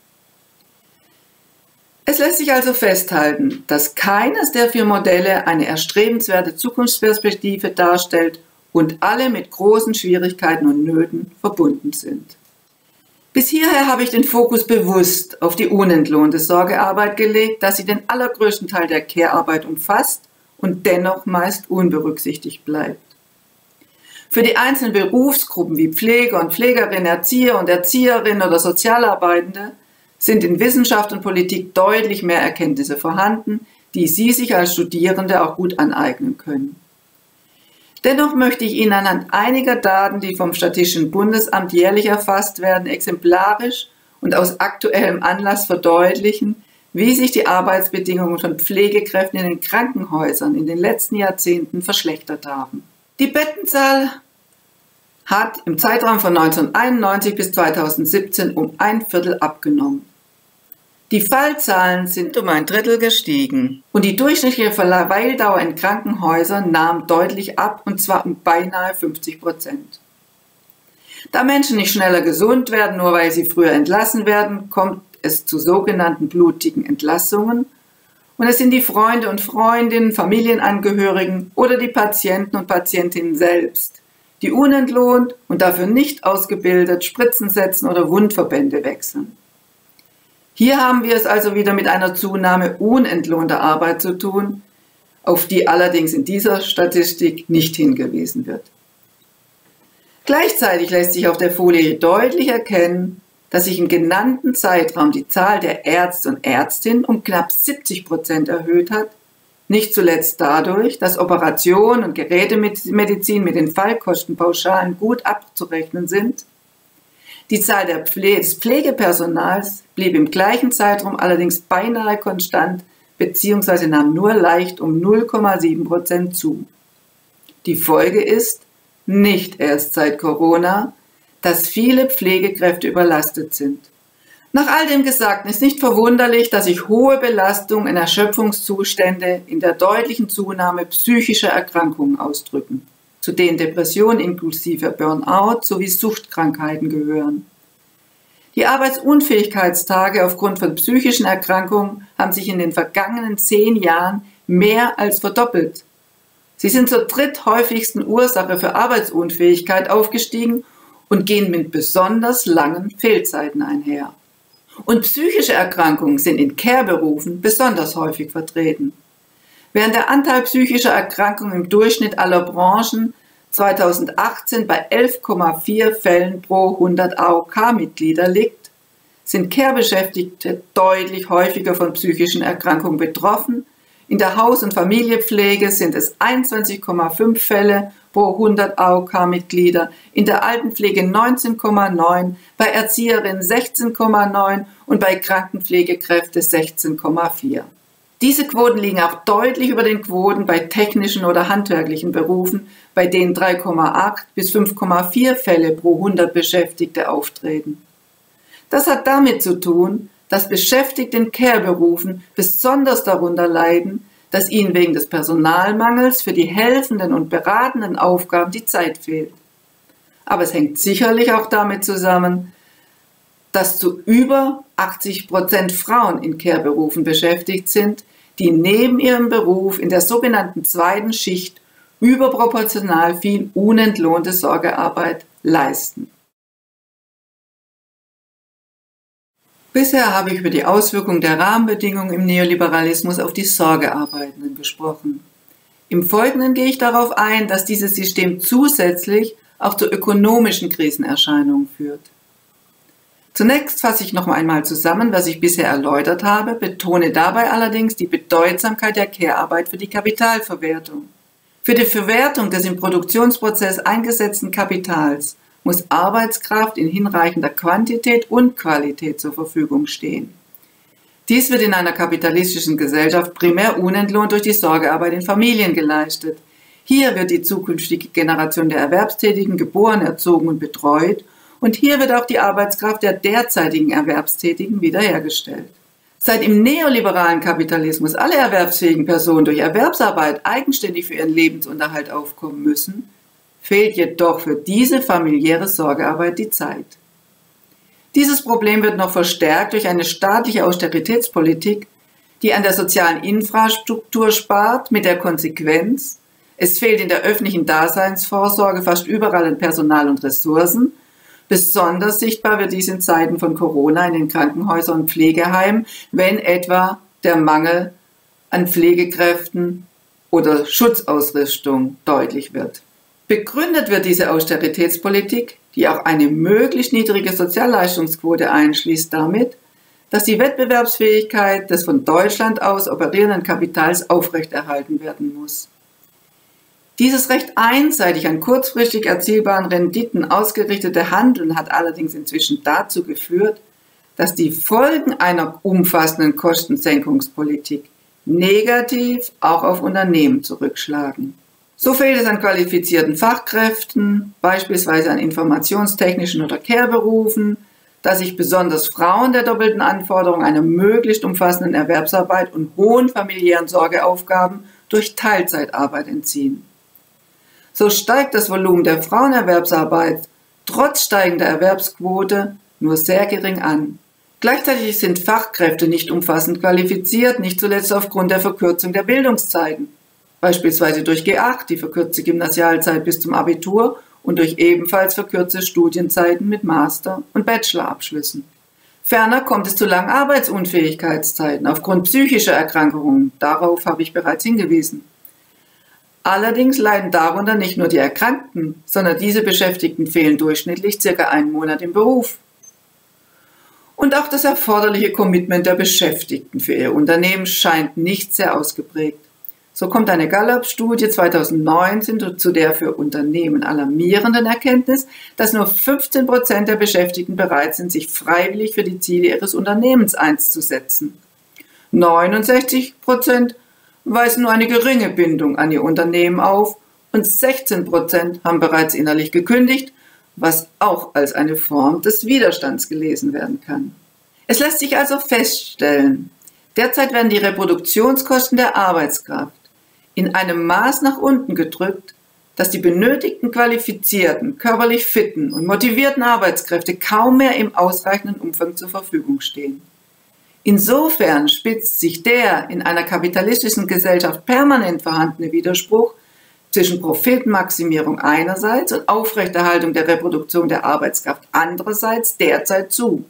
Es lässt sich also festhalten, dass keines der vier Modelle eine erstrebenswerte Zukunftsperspektive darstellt und alle mit großen Schwierigkeiten und Nöten verbunden sind. Bis hierher habe ich den Fokus bewusst auf die unentlohnte Sorgearbeit gelegt, da sie den allergrößten Teil der Care-Arbeit umfasst und dennoch meist unberücksichtigt bleibt. Für die einzelnen Berufsgruppen wie Pfleger und Pflegerinnen, Erzieher und Erzieherinnen oder Sozialarbeitende sind in Wissenschaft und Politik deutlich mehr Erkenntnisse vorhanden, die Sie sich als Studierende auch gut aneignen können. Dennoch möchte ich Ihnen anhand einiger Daten, die vom Statistischen Bundesamt jährlich erfasst werden, exemplarisch und aus aktuellem Anlass verdeutlichen, wie sich die Arbeitsbedingungen von Pflegekräften in den Krankenhäusern in den letzten Jahrzehnten verschlechtert haben. Die Bettenzahl hat im Zeitraum von neunzehnhunderteinundneunzig bis zweitausendsiebzehn um ein Viertel abgenommen. Die Fallzahlen sind um ein Drittel gestiegen und die durchschnittliche Verweildauer in Krankenhäusern nahm deutlich ab, und zwar um beinahe fünfzig Prozent. Da Menschen nicht schneller gesund werden, nur weil sie früher entlassen werden, kommt es zu sogenannten blutigen Entlassungen, und es sind die Freunde und Freundinnen, Familienangehörigen oder die Patienten und Patientinnen selbst, die unentlohnt und dafür nicht ausgebildet Spritzen setzen oder Wundverbände wechseln. Hier haben wir es also wieder mit einer Zunahme unentlohnter Arbeit zu tun, auf die allerdings in dieser Statistik nicht hingewiesen wird. Gleichzeitig lässt sich auf der Folie deutlich erkennen, dass sich im genannten Zeitraum die Zahl der Ärzte und Ärztinnen um knapp siebzig Prozent erhöht hat, nicht zuletzt dadurch, dass Operationen und Gerätemedizin mit den Fallkostenpauschalen gut abzurechnen sind. Die Zahl der Pfle- des Pflegepersonals blieb im gleichen Zeitraum allerdings beinahe konstant bzw. nahm nur leicht um null Komma sieben Prozent zu. Die Folge ist, nicht erst seit Corona, dass viele Pflegekräfte überlastet sind. Nach all dem Gesagten ist nicht verwunderlich, dass sich hohe Belastungen und Erschöpfungszustände in der deutlichen Zunahme psychischer Erkrankungen ausdrücken, zu denen Depressionen inklusive Burnout sowie Suchtkrankheiten gehören. Die Arbeitsunfähigkeitstage aufgrund von psychischen Erkrankungen haben sich in den vergangenen zehn Jahren mehr als verdoppelt. Sie sind zur dritthäufigsten Ursache für Arbeitsunfähigkeit aufgestiegen und gehen mit besonders langen Fehlzeiten einher. Und psychische Erkrankungen sind in Care-Berufen besonders häufig vertreten. Während der Anteil psychischer Erkrankungen im Durchschnitt aller Branchen zweitausendachtzehn bei elf Komma vier Fällen pro hundert A O K-Mitglieder liegt, sind Care-Beschäftigte deutlich häufiger von psychischen Erkrankungen betroffen. In der Haus- und Familienpflege sind es einundzwanzig Komma fünf Fälle pro hundert A O K-Mitglieder, in der Altenpflege neunzehn Komma neun, bei Erzieherinnen sechzehn Komma neun und bei Krankenpflegekräften sechzehn Komma vier. Diese Quoten liegen auch deutlich über den Quoten bei technischen oder handwerklichen Berufen, bei denen drei Komma acht bis fünf Komma vier Fälle pro hundert Beschäftigte auftreten. Das hat damit zu tun, dass Beschäftigte in Care-Berufen besonders darunter leiden, dass ihnen wegen des Personalmangels für die helfenden und beratenden Aufgaben die Zeit fehlt. Aber es hängt sicherlich auch damit zusammen, dass zu über achtzig Prozent Frauen in Care-Berufen beschäftigt sind, die neben ihrem Beruf in der sogenannten zweiten Schicht überproportional viel unentlohnte Sorgearbeit leisten. Bisher habe ich über die Auswirkungen der Rahmenbedingungen im Neoliberalismus auf die Sorgearbeitenden gesprochen. Im Folgenden gehe ich darauf ein, dass dieses System zusätzlich auch zu ökonomischen Krisenerscheinungen führt. Zunächst fasse ich noch einmal zusammen, was ich bisher erläutert habe, betone dabei allerdings die Bedeutsamkeit der Care-Arbeit für die Kapitalverwertung. Für die Verwertung des im Produktionsprozess eingesetzten Kapitals muss Arbeitskraft in hinreichender Quantität und Qualität zur Verfügung stehen. Dies wird in einer kapitalistischen Gesellschaft primär unentlohnt durch die Sorgearbeit in Familien geleistet. Hier wird die zukünftige Generation der Erwerbstätigen geboren, erzogen und betreut, und hier wird auch die Arbeitskraft der derzeitigen Erwerbstätigen wiederhergestellt. Seit im neoliberalen Kapitalismus alle erwerbsfähigen Personen durch Erwerbsarbeit eigenständig für ihren Lebensunterhalt aufkommen müssen, fehlt jedoch für diese familiäre Sorgearbeit die Zeit. Dieses Problem wird noch verstärkt durch eine staatliche Austeritätspolitik, die an der sozialen Infrastruktur spart, mit der Konsequenz, es fehlt in der öffentlichen Daseinsvorsorge fast überall an Personal und Ressourcen. Besonders sichtbar wird dies in Zeiten von Corona in den Krankenhäusern und Pflegeheimen, wenn etwa der Mangel an Pflegekräften oder Schutzausrüstung deutlich wird. Begründet wird diese Austeritätspolitik, die auch eine möglichst niedrige Sozialleistungsquote einschließt, damit, dass die Wettbewerbsfähigkeit des von Deutschland aus operierenden Kapitals aufrechterhalten werden muss. Dieses recht einseitig an kurzfristig erzielbaren Renditen ausgerichtete Handeln hat allerdings inzwischen dazu geführt, dass die Folgen einer umfassenden Kostensenkungspolitik negativ auch auf Unternehmen zurückschlagen. So fehlt es an qualifizierten Fachkräften, beispielsweise an informationstechnischen oder Care-Berufen, da sich besonders Frauen der doppelten Anforderung einer möglichst umfassenden Erwerbsarbeit und hohen familiären Sorgeaufgaben durch Teilzeitarbeit entziehen. So steigt das Volumen der Frauenerwerbsarbeit trotz steigender Erwerbsquote nur sehr gering an. Gleichzeitig sind Fachkräfte nicht umfassend qualifiziert, nicht zuletzt aufgrund der Verkürzung der Bildungszeiten, beispielsweise durch G acht, die verkürzte Gymnasialzeit bis zum Abitur, und durch ebenfalls verkürzte Studienzeiten mit Master- und Bachelorabschlüssen. Ferner kommt es zu langen Arbeitsunfähigkeitszeiten aufgrund psychischer Erkrankungen. Darauf habe ich bereits hingewiesen. Allerdings leiden darunter nicht nur die Erkrankten, sondern diese Beschäftigten fehlen durchschnittlich circa einen Monat im Beruf. Und auch das erforderliche Commitment der Beschäftigten für ihr Unternehmen scheint nicht sehr ausgeprägt. So kommt eine Gallup-Studie zweitausendneunzehn zu der für Unternehmen alarmierenden Erkenntnis, dass nur fünfzehn Prozent der Beschäftigten bereit sind, sich freiwillig für die Ziele ihres Unternehmens einzusetzen. neunundsechzig Prozent weisen nur eine geringe Bindung an ihr Unternehmen auf und sechzehn Prozent haben bereits innerlich gekündigt, was auch als eine Form des Widerstands gelesen werden kann. Es lässt sich also feststellen, derzeit werden die Reproduktionskosten der Arbeitskraft in einem Maß nach unten gedrückt, dass die benötigten qualifizierten, körperlich fitten und motivierten Arbeitskräfte kaum mehr im ausreichenden Umfang zur Verfügung stehen. Insofern spitzt sich der in einer kapitalistischen Gesellschaft permanent vorhandene Widerspruch zwischen Profitmaximierung einerseits und Aufrechterhaltung der Reproduktion der Arbeitskraft andererseits derzeit zu.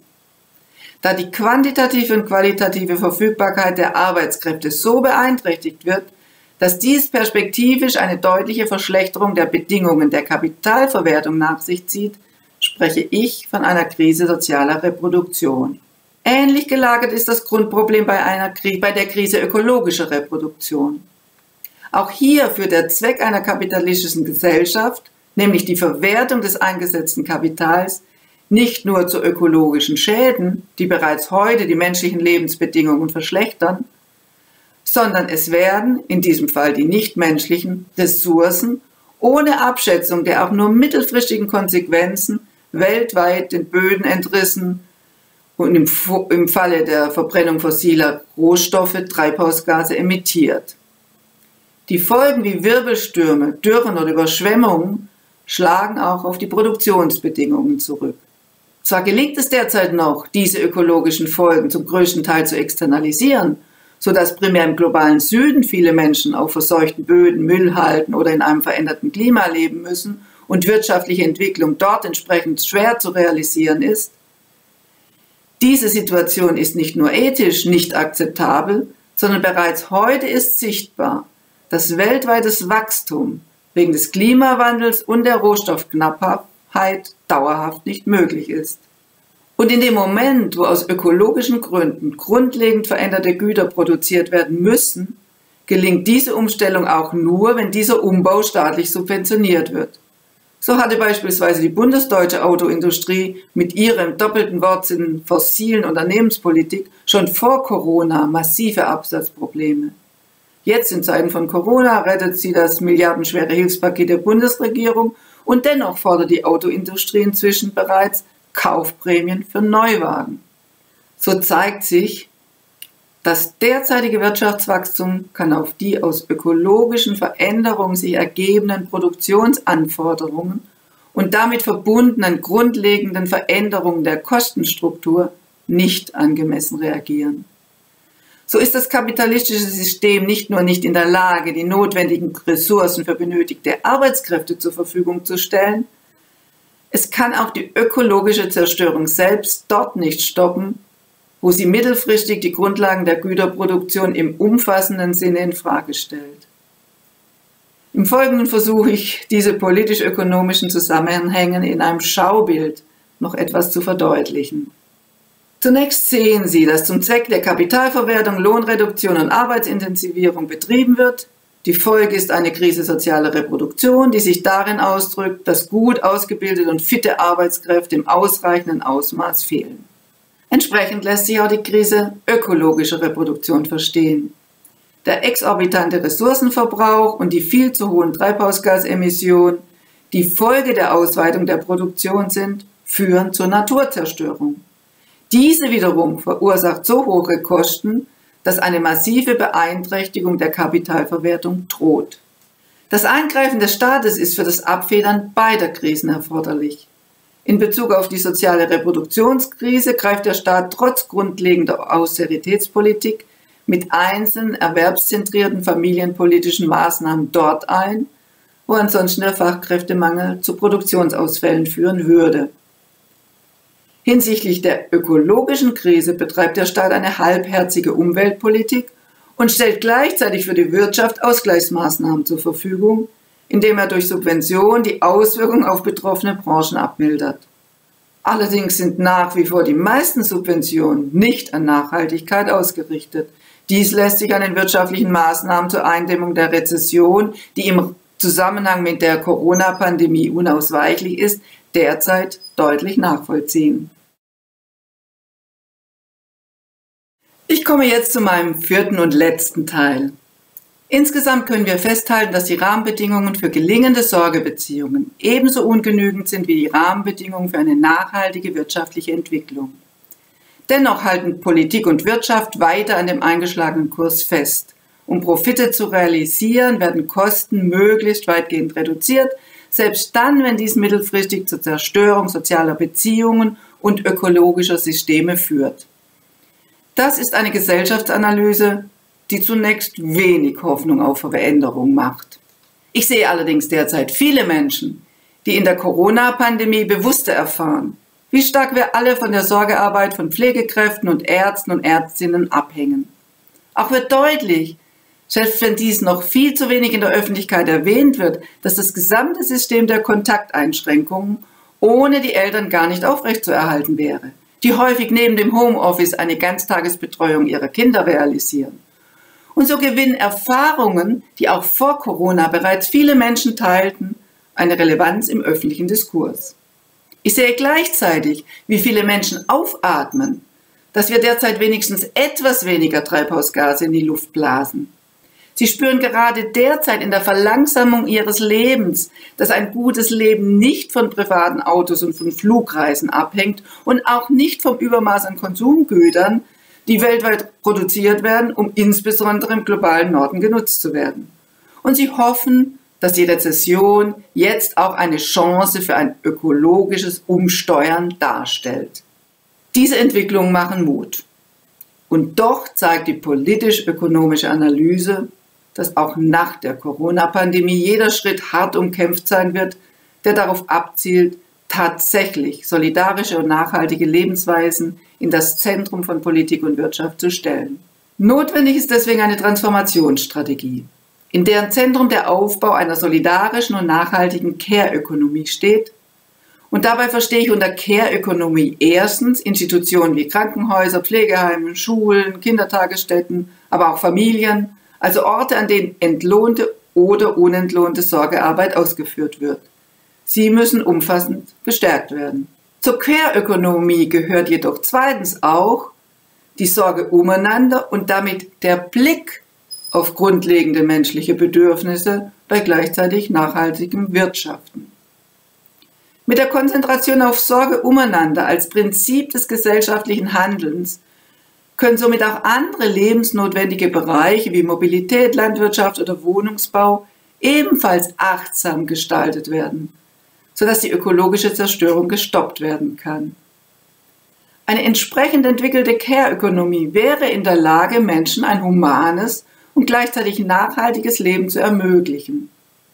Da die quantitative und qualitative Verfügbarkeit der Arbeitskräfte so beeinträchtigt wird, dass dies perspektivisch eine deutliche Verschlechterung der Bedingungen der Kapitalverwertung nach sich zieht, spreche ich von einer Krise sozialer Reproduktion. Ähnlich gelagert ist das Grundproblem bei, einer, bei der Krise ökologischer Reproduktion. Auch hier führt der Zweck einer kapitalistischen Gesellschaft, nämlich die Verwertung des eingesetzten Kapitals, nicht nur zu ökologischen Schäden, die bereits heute die menschlichen Lebensbedingungen verschlechtern, sondern es werden, in diesem Fall die nichtmenschlichen, Ressourcen ohne Abschätzung der auch nur mittelfristigen Konsequenzen weltweit den Böden entrissen und im, im Falle der Verbrennung fossiler Rohstoffe Treibhausgase emittiert. Die Folgen wie Wirbelstürme, Dürren oder Überschwemmungen schlagen auch auf die Produktionsbedingungen zurück. Zwar gelingt es derzeit noch, diese ökologischen Folgen zum größten Teil zu externalisieren, sodass primär im globalen Süden viele Menschen auf verseuchten Böden Müll halten oder in einem veränderten Klima leben müssen und wirtschaftliche Entwicklung dort entsprechend schwer zu realisieren ist. Diese Situation ist nicht nur ethisch nicht akzeptabel, sondern bereits heute ist sichtbar, dass weltweites Wachstum wegen des Klimawandels und der Rohstoffknappheit dauerhaft nicht möglich ist. Und in dem Moment, wo aus ökologischen Gründen grundlegend veränderte Güter produziert werden müssen, gelingt diese Umstellung auch nur, wenn dieser Umbau staatlich subventioniert wird. So hatte beispielsweise die bundesdeutsche Autoindustrie mit ihrem doppelten Wortsinn fossilen Unternehmenspolitik schon vor Corona massive Absatzprobleme. Jetzt in Zeiten von Corona rettet sie das milliardenschwere Hilfspaket der Bundesregierung und dennoch fordert die Autoindustrie inzwischen bereits Kaufprämien für Neuwagen. So zeigt sich, das derzeitige Wirtschaftswachstum kann auf die aus ökologischen Veränderungen sich ergebenden Produktionsanforderungen und damit verbundenen grundlegenden Veränderungen der Kostenstruktur nicht angemessen reagieren. So ist das kapitalistische System nicht nur nicht in der Lage, die notwendigen Ressourcen für benötigte Arbeitskräfte zur Verfügung zu stellen, es kann auch die ökologische Zerstörung selbst dort nicht stoppen, wo sie mittelfristig die Grundlagen der Güterproduktion im umfassenden Sinne in Frage stellt. Im Folgenden versuche ich, diese politisch-ökonomischen Zusammenhänge in einem Schaubild noch etwas zu verdeutlichen. Zunächst sehen Sie, dass zum Zweck der Kapitalverwertung, Lohnreduktion und Arbeitsintensivierung betrieben wird. Die Folge ist eine Krise sozialer Reproduktion, die sich darin ausdrückt, dass gut ausgebildete und fitte Arbeitskräfte im ausreichenden Ausmaß fehlen. Entsprechend lässt sich auch die Krise ökologischer Reproduktion verstehen. der exorbitante Ressourcenverbrauch und die viel zu hohen Treibhausgasemissionen, die Folge der Ausweitung der Produktion sind, führen zur Naturzerstörung. Diese wiederum verursacht so hohe Kosten, dass eine massive Beeinträchtigung der Kapitalverwertung droht. Das Eingreifen des Staates ist für das Abfedern beider Krisen erforderlich. In Bezug auf die soziale Reproduktionskrise greift der Staat trotz grundlegender Austeritätspolitik mit einzelnen erwerbszentrierten familienpolitischen Maßnahmen dort ein, wo ansonsten der Fachkräftemangel zu Produktionsausfällen führen würde. Hinsichtlich der ökologischen Krise betreibt der Staat eine halbherzige Umweltpolitik und stellt gleichzeitig für die Wirtschaft Ausgleichsmaßnahmen zur Verfügung, indem er durch Subventionen die Auswirkungen auf betroffene Branchen abmildert. Allerdings sind nach wie vor die meisten Subventionen nicht an Nachhaltigkeit ausgerichtet. Dies lässt sich an den wirtschaftlichen Maßnahmen zur Eindämmung der Rezession, die im Zusammenhang mit der Corona-Pandemie unausweichlich ist, derzeit deutlich nachvollziehen. Ich komme jetzt zu meinem vierten und letzten Teil. Insgesamt können wir festhalten, dass die Rahmenbedingungen für gelingende Sorgebeziehungen ebenso ungenügend sind wie die Rahmenbedingungen für eine nachhaltige wirtschaftliche Entwicklung. Dennoch halten Politik und Wirtschaft weiter an dem eingeschlagenen Kurs fest. Um Profite zu realisieren, werden Kosten möglichst weitgehend reduziert, selbst dann, wenn dies mittelfristig zur Zerstörung sozialer Beziehungen und ökologischer Systeme führt. Das ist eine Gesellschaftsanalyse, die zunächst wenig Hoffnung auf Veränderung macht. Ich sehe allerdings derzeit viele Menschen, die in der Corona-Pandemie bewusster erfahren, wie stark wir alle von der Sorgearbeit von Pflegekräften und Ärzten und Ärztinnen abhängen. Auch wird deutlich, selbst wenn dies noch viel zu wenig in der Öffentlichkeit erwähnt wird, dass das gesamte System der Kontakteinschränkungen ohne die Eltern gar nicht aufrechtzuerhalten wäre, die häufig neben dem Homeoffice eine Ganztagesbetreuung ihrer Kinder realisieren. Und so gewinnen Erfahrungen, die auch vor Corona bereits viele Menschen teilten, eine Relevanz im öffentlichen Diskurs. Ich sehe gleichzeitig, wie viele Menschen aufatmen, dass wir derzeit wenigstens etwas weniger Treibhausgase in die Luft blasen. Sie spüren gerade derzeit in der Verlangsamung ihres Lebens, dass ein gutes Leben nicht von privaten Autos und von Flugreisen abhängt und auch nicht vom Übermaß an Konsumgütern, die weltweit produziert werden, um insbesondere im globalen Norden genutzt zu werden. Und sie hoffen, dass die Rezession jetzt auch eine Chance für ein ökologisches Umsteuern darstellt. Diese Entwicklungen machen Mut. Und doch zeigt die politisch-ökonomische Analyse, dass auch nach der Corona-Pandemie jeder Schritt hart umkämpft sein wird, der darauf abzielt, tatsächlich solidarische und nachhaltige Lebensweisen in das Zentrum von Politik und Wirtschaft zu stellen. Notwendig ist deswegen eine Transformationsstrategie, in deren Zentrum der Aufbau einer solidarischen und nachhaltigen Care-Ökonomie steht. Und dabei verstehe ich unter Care-Ökonomie erstens Institutionen wie Krankenhäuser, Pflegeheime, Schulen, Kindertagesstätten, aber auch Familien, also Orte, an denen entlohnte oder unentlohnte Sorgearbeit ausgeführt wird. Sie müssen umfassend gestärkt werden. Zur Care-Ökonomie gehört jedoch zweitens auch die Sorge umeinander und damit der Blick auf grundlegende menschliche Bedürfnisse bei gleichzeitig nachhaltigem Wirtschaften. Mit der Konzentration auf Sorge umeinander als Prinzip des gesellschaftlichen Handelns können somit auch andere lebensnotwendige Bereiche wie Mobilität, Landwirtschaft oder Wohnungsbau ebenfalls achtsam gestaltet werden, sodass die ökologische Zerstörung gestoppt werden kann. Eine entsprechend entwickelte Care-Ökonomie wäre in der Lage, Menschen ein humanes und gleichzeitig nachhaltiges Leben zu ermöglichen.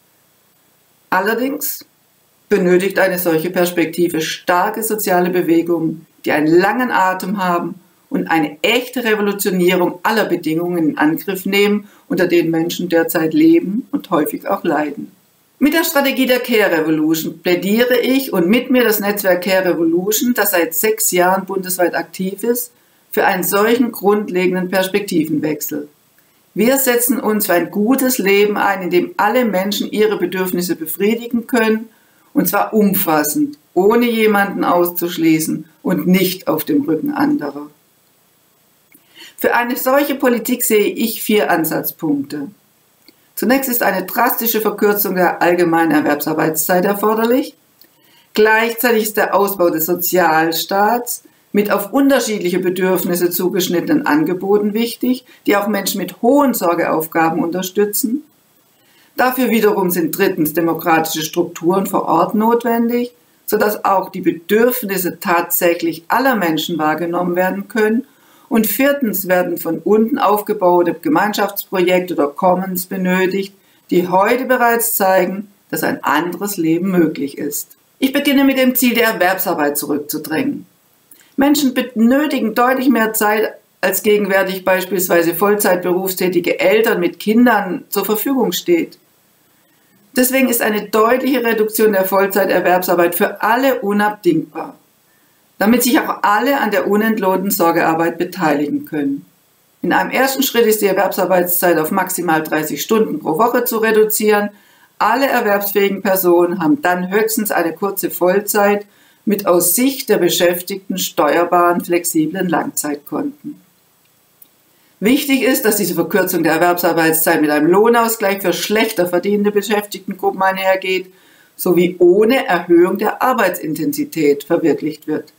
Allerdings benötigt eine solche Perspektive starke soziale Bewegungen, die einen langen Atem haben und eine echte Revolutionierung aller Bedingungen in Angriff nehmen, unter denen Menschen derzeit leben und häufig auch leiden. Mit der Strategie der Care Revolution plädiere ich und mit mir das Netzwerk Care Revolution, das seit sechs Jahren bundesweit aktiv ist, für einen solchen grundlegenden Perspektivenwechsel. Wir setzen uns für ein gutes Leben ein, in dem alle Menschen ihre Bedürfnisse befriedigen können, und zwar umfassend, ohne jemanden auszuschließen und nicht auf dem Rücken anderer. Für eine solche Politik sehe ich vier Ansatzpunkte. Zunächst ist eine drastische Verkürzung der allgemeinen Erwerbsarbeitszeit erforderlich. Gleichzeitig ist der Ausbau des Sozialstaats mit auf unterschiedliche Bedürfnisse zugeschnittenen Angeboten wichtig, die auch Menschen mit hohen Sorgeaufgaben unterstützen. Dafür wiederum sind drittens demokratische Strukturen vor Ort notwendig, sodass auch die Bedürfnisse tatsächlich aller Menschen wahrgenommen werden können. Und viertens werden von unten aufgebaute Gemeinschaftsprojekte oder Commons benötigt, die heute bereits zeigen, dass ein anderes Leben möglich ist. Ich beginne mit dem Ziel der Erwerbsarbeit zurückzudrängen. Menschen benötigen deutlich mehr Zeit, als gegenwärtig beispielsweise Vollzeitberufstätige Eltern mit Kindern zur Verfügung steht. Deswegen ist eine deutliche Reduktion der Vollzeiterwerbsarbeit für alle unabdingbar, damit sich auch alle an der unentlohnten Sorgearbeit beteiligen können. In einem ersten Schritt ist die Erwerbsarbeitszeit auf maximal dreißig Stunden pro Woche zu reduzieren. Alle erwerbsfähigen Personen haben dann höchstens eine kurze Vollzeit mit aus Sicht der Beschäftigten steuerbaren, flexiblen Langzeitkonten. Wichtig ist, dass diese Verkürzung der Erwerbsarbeitszeit mit einem Lohnausgleich für schlechter verdienende Beschäftigtengruppen einhergeht, sowie ohne Erhöhung der Arbeitsintensität verwirklicht wird.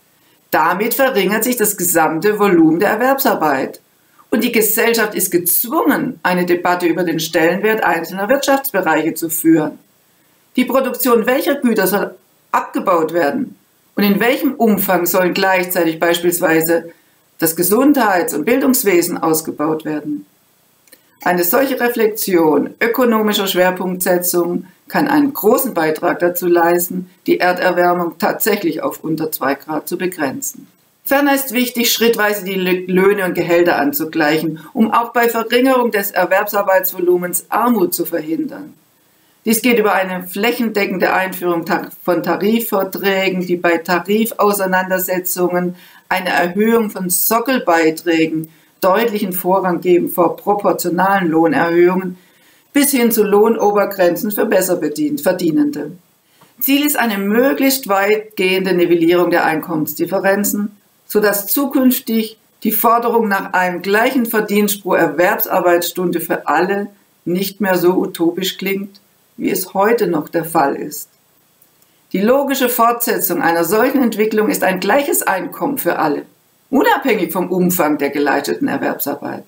Damit verringert sich das gesamte Volumen der Erwerbsarbeit. Und die Gesellschaft ist gezwungen, eine Debatte über den Stellenwert einzelner Wirtschaftsbereiche zu führen. Die Produktion welcher Güter soll abgebaut werden? Und in welchem Umfang sollen gleichzeitig beispielsweise das Gesundheits- und Bildungswesen ausgebaut werden? Eine solche Reflexion ökonomischer Schwerpunktsetzung kann einen großen Beitrag dazu leisten, die Erderwärmung tatsächlich auf unter zwei Grad zu begrenzen. Ferner ist wichtig, schrittweise die Löhne und Gehälter anzugleichen, um auch bei Verringerung des Erwerbsarbeitsvolumens Armut zu verhindern. Dies geht über eine flächendeckende Einführung von Tarifverträgen, die bei Tarifauseinandersetzungen eine Erhöhung von Sockelbeiträgen deutlichen Vorrang geben vor proportionalen Lohnerhöhungen, bis hin zu Lohnobergrenzen für Besserverdienende. Ziel ist eine möglichst weitgehende Nivellierung der Einkommensdifferenzen, sodass zukünftig die Forderung nach einem gleichen Verdienst pro Erwerbsarbeitsstunde für alle nicht mehr so utopisch klingt, wie es heute noch der Fall ist. Die logische Fortsetzung einer solchen Entwicklung ist ein gleiches Einkommen für alle, unabhängig vom Umfang der geleisteten Erwerbsarbeit.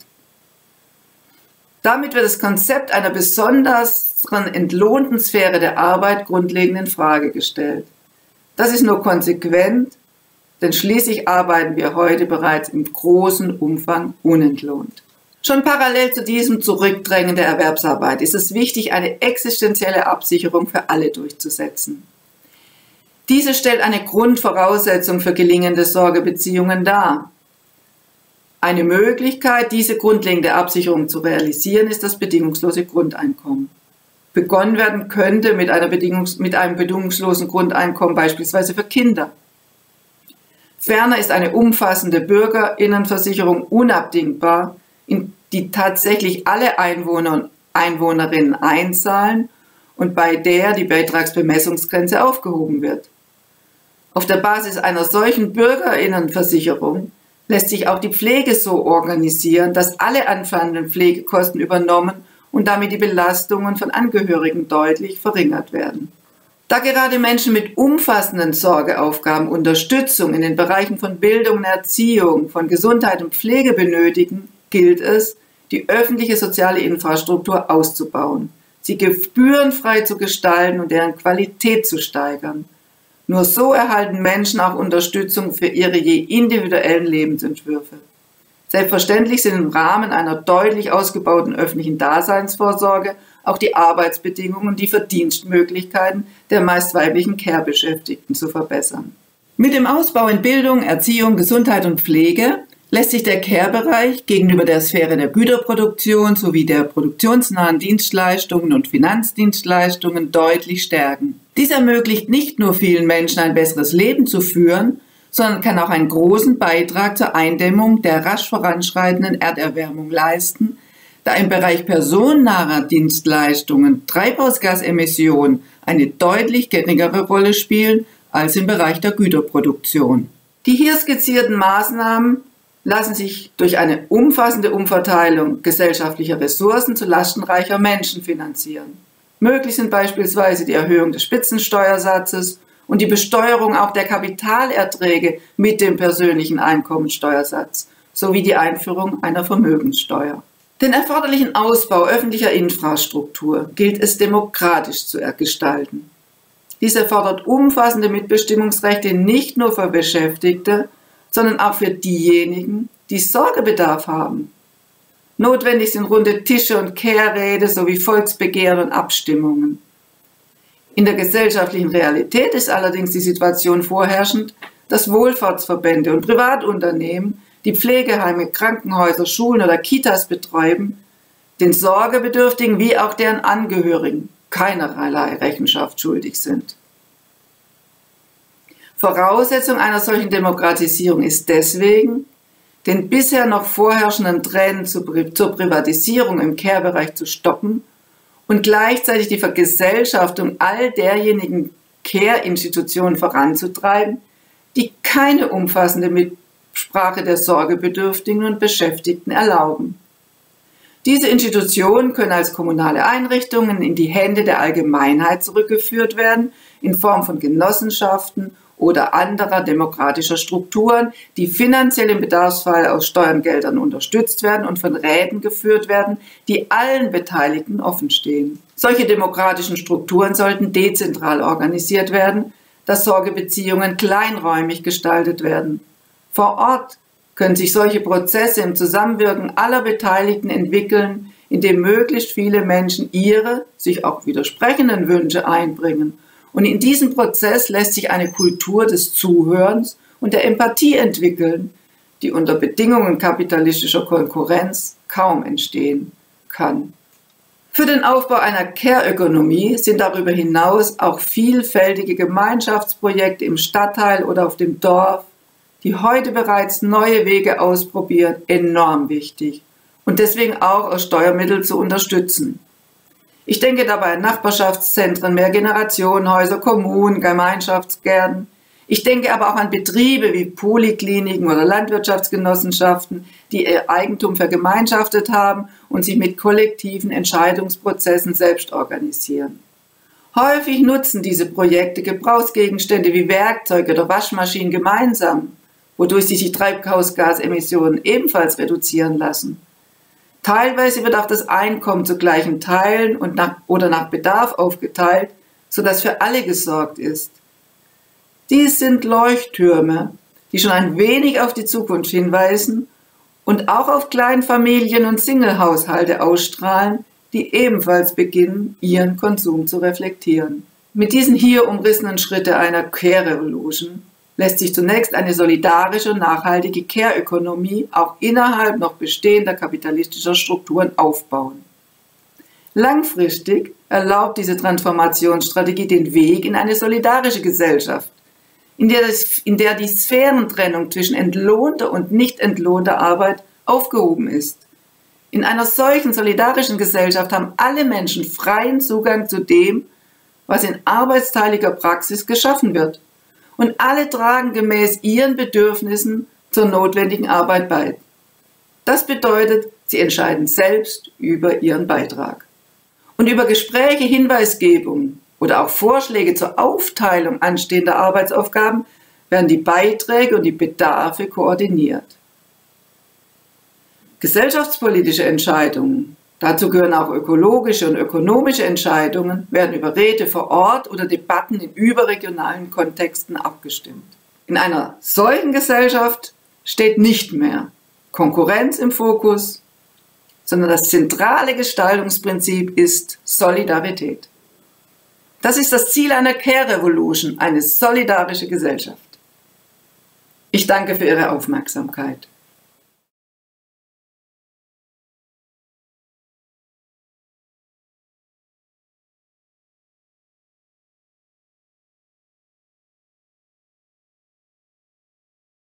Damit wird das Konzept einer besonderen entlohnten Sphäre der Arbeit grundlegend in Frage gestellt. Das ist nur konsequent, denn schließlich arbeiten wir heute bereits im großen Umfang unentlohnt. Schon parallel zu diesem Zurückdrängen der Erwerbsarbeit ist es wichtig, eine existenzielle Absicherung für alle durchzusetzen. Diese stellt eine Grundvoraussetzung für gelingende Sorgebeziehungen dar. Eine Möglichkeit, diese grundlegende Absicherung zu realisieren, ist das bedingungslose Grundeinkommen. Begonnen werden könnte mit, einer Bedingungs- mit einem bedingungslosen Grundeinkommen beispielsweise für Kinder. Ferner ist eine umfassende Bürgerinnenversicherung unabdingbar, in die tatsächlich alle Einwohner und Einwohnerinnen einzahlen und bei der die Beitragsbemessungsgrenze aufgehoben wird. Auf der Basis einer solchen Bürgerinnenversicherung lässt sich auch die Pflege so organisieren, dass alle anfallenden Pflegekosten übernommen und damit die Belastungen von Angehörigen deutlich verringert werden. Da gerade Menschen mit umfassenden Sorgeaufgaben Unterstützung in den Bereichen von Bildung und Erziehung, von Gesundheit und Pflege benötigen, gilt es, die öffentliche soziale Infrastruktur auszubauen, sie gebührenfrei zu gestalten und deren Qualität zu steigern. Nur so erhalten Menschen auch Unterstützung für ihre je individuellen Lebensentwürfe. Selbstverständlich sind im Rahmen einer deutlich ausgebauten öffentlichen Daseinsvorsorge auch die Arbeitsbedingungen und die Verdienstmöglichkeiten der meist weiblichen Care-Beschäftigten zu verbessern. Mit dem Ausbau in Bildung, Erziehung, Gesundheit und Pflege lässt sich der Care-Bereich gegenüber der Sphäre der Güterproduktion sowie der produktionsnahen Dienstleistungen und Finanzdienstleistungen deutlich stärken. Dies ermöglicht nicht nur vielen Menschen ein besseres Leben zu führen, sondern kann auch einen großen Beitrag zur Eindämmung der rasch voranschreitenden Erderwärmung leisten, da im Bereich personennaher Dienstleistungen Treibhausgasemissionen eine deutlich geringere Rolle spielen als im Bereich der Güterproduktion. Die hier skizzierten Maßnahmen lassen sich durch eine umfassende Umverteilung gesellschaftlicher Ressourcen zu Lasten reicher Menschen finanzieren. Möglich sind beispielsweise die Erhöhung des Spitzensteuersatzes und die Besteuerung auch der Kapitalerträge mit dem persönlichen Einkommensteuersatz sowie die Einführung einer Vermögenssteuer. Den erforderlichen Ausbau öffentlicher Infrastruktur gilt es demokratisch zu gestalten. Dies erfordert umfassende Mitbestimmungsrechte nicht nur für Beschäftigte, sondern auch für diejenigen, die Sorgebedarf haben. Notwendig sind runde Tische und Kehrräde sowie Volksbegehren und Abstimmungen. In der gesellschaftlichen Realität ist allerdings die Situation vorherrschend, dass Wohlfahrtsverbände und Privatunternehmen, die Pflegeheime, Krankenhäuser, Schulen oder Kitas betreiben, den Sorgebedürftigen wie auch deren Angehörigen keinerlei Rechenschaft schuldig sind. Voraussetzung einer solchen Demokratisierung ist deswegen, den bisher noch vorherrschenden Trend zur Privatisierung im Care-Bereich zu stoppen und gleichzeitig die Vergesellschaftung all derjenigen Care-Institutionen voranzutreiben, die keine umfassende Mitsprache der Sorgebedürftigen und Beschäftigten erlauben. Diese Institutionen können als kommunale Einrichtungen in die Hände der Allgemeinheit zurückgeführt werden, in Form von Genossenschaften oder anderer demokratischer Strukturen, die finanziell im Bedarfsfall aus Steuergeldern unterstützt werden und von Räten geführt werden, die allen Beteiligten offenstehen. Solche demokratischen Strukturen sollten dezentral organisiert werden, dass Sorgebeziehungen kleinräumig gestaltet werden. Vor Ort können sich solche Prozesse im Zusammenwirken aller Beteiligten entwickeln, indem möglichst viele Menschen ihre, sich auch widersprechenden Wünsche einbringen. Und in diesem Prozess lässt sich eine Kultur des Zuhörens und der Empathie entwickeln, die unter Bedingungen kapitalistischer Konkurrenz kaum entstehen kann. Für den Aufbau einer Care-Ökonomie sind darüber hinaus auch vielfältige Gemeinschaftsprojekte im Stadtteil oder auf dem Dorf, die heute bereits neue Wege ausprobieren, enorm wichtig und deswegen auch aus Steuermitteln zu unterstützen. Ich denke dabei an Nachbarschaftszentren, Mehrgenerationenhäuser, Kommunen, Gemeinschaftsgärten. Ich denke aber auch an Betriebe wie Polikliniken oder Landwirtschaftsgenossenschaften, die ihr Eigentum vergemeinschaftet haben und sich mit kollektiven Entscheidungsprozessen selbst organisieren. Häufig nutzen diese Projekte Gebrauchsgegenstände wie Werkzeuge oder Waschmaschinen gemeinsam, wodurch sich die Treibhausgasemissionen ebenfalls reduzieren lassen. Teilweise wird auch das Einkommen zu gleichen Teilen und nach, oder nach Bedarf aufgeteilt, sodass für alle gesorgt ist. Dies sind Leuchttürme, die schon ein wenig auf die Zukunft hinweisen und auch auf Kleinfamilien und Singlehaushalte ausstrahlen, die ebenfalls beginnen, ihren Konsum zu reflektieren. Mit diesen hier umrissenen Schritten einer Care Revolution lässt sich zunächst eine solidarische und nachhaltige Care-Ökonomie auch innerhalb noch bestehender kapitalistischer Strukturen aufbauen. Langfristig erlaubt diese Transformationsstrategie den Weg in eine solidarische Gesellschaft, in der, das, in der die Sphärentrennung zwischen entlohnter und nicht entlohnter Arbeit aufgehoben ist. In einer solchen solidarischen Gesellschaft haben alle Menschen freien Zugang zu dem, was in arbeitsteiliger Praxis geschaffen wird. Und alle tragen gemäß ihren Bedürfnissen zur notwendigen Arbeit bei. Das bedeutet, sie entscheiden selbst über ihren Beitrag. Und über Gespräche, Hinweisgebungen oder auch Vorschläge zur Aufteilung anstehender Arbeitsaufgaben werden die Beiträge und die Bedarfe koordiniert. Gesellschaftspolitische Entscheidungen, dazu gehören auch ökologische und ökonomische Entscheidungen, werden über Räte vor Ort oder Debatten in überregionalen Kontexten abgestimmt. In einer solchen Gesellschaft steht nicht mehr Konkurrenz im Fokus, sondern das zentrale Gestaltungsprinzip ist Solidarität. Das ist das Ziel einer Care Revolution, eine solidarische Gesellschaft. Ich danke für Ihre Aufmerksamkeit.